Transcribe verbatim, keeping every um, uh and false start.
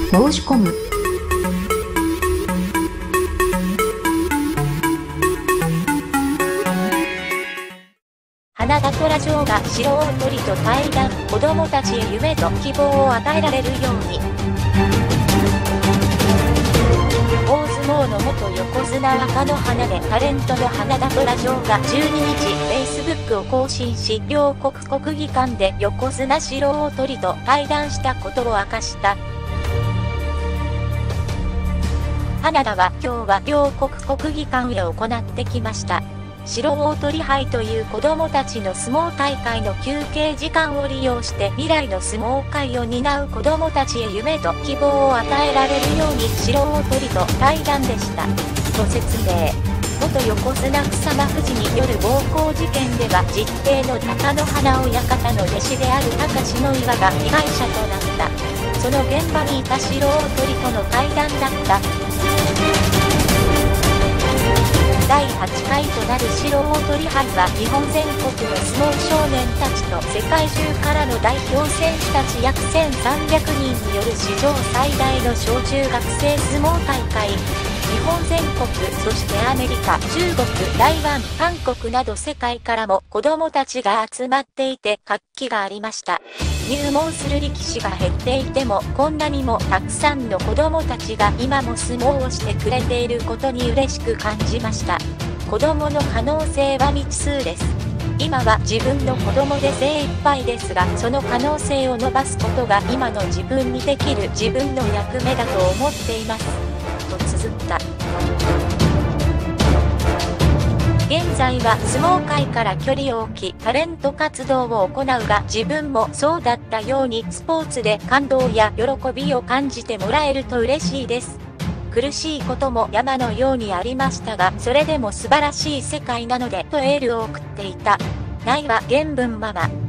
申し込む。 花田虎城が城を鳥と対談、子供たちへ夢と希望を与えられるように。大相撲の元横綱若乃花でタレントの花田虎城がじゅうににち Facebook を更新し、両国国技館で横綱城を鳥と対談したことを明かした。花田は今日は両国国技館へ行ってきました。城大鳥杯という子供たちの相撲大会の休憩時間を利用して未来の相撲界を担う子供たちへ夢と希望を与えられるように城大鳥と対談でした。と説明。元横綱草間富士による暴行事件では実弟の貴乃花親方の弟子である高志の岩が被害者となった。その現場にいた城大鳥との対談だった。だいはちかいとなる城大鳥杯は日本全国の相撲少年たちと世界中からの代表選手たち約せんさんびゃくにんによる史上最大の小中学生相撲大会。日本全国、そしてアメリカ、中国、台湾、韓国など世界からも子供たちが集まっていて活気がありました。入門する力士が減っていてもこんなにもたくさんの子供たちが今も相撲をしてくれていることに嬉しく感じました。子供の可能性は未知数です。今は自分の子供で精一杯ですが、その可能性を伸ばすことが今の自分にできる自分の役目だと思っています。と綴った。現在は相撲界から距離を置きタレント活動を行うが、自分もそうだったようにスポーツで感動や喜びを感じてもらえると嬉しいです。苦しいことも山のようにありましたが、それでも素晴らしい世界なのでとエールを送っていた。ないは原文ママ。